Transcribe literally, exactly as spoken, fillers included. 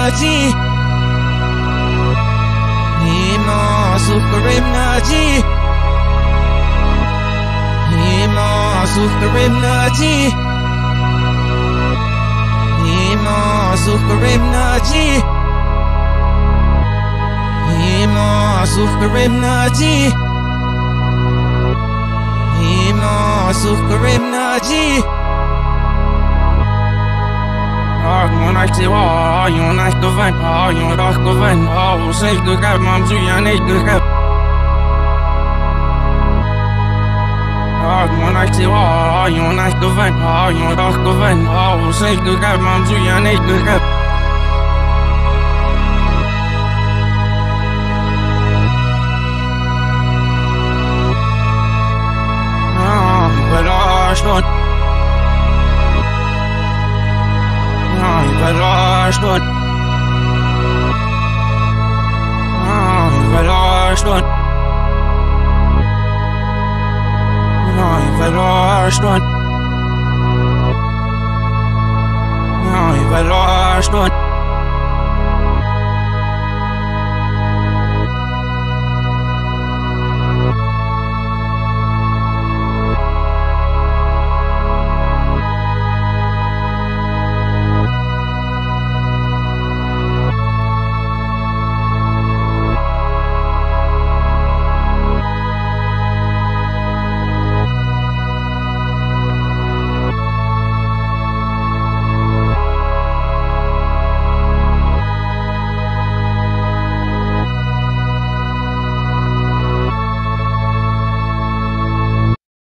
naji Hima sukarim naji Hima sukarim naji Hima sukarim naji Hima sukarim naji Hima sukarim naji Monarchia, United, oh, you're not going, oh, say good God, Mom, you ain't good. Oh, Monarchia, United, oh, you're not going, oh, say good God, Mom, you ain't good. Oh, but I should. Verloren. Nein, verloren. Nein, verloren. Nein, verloren.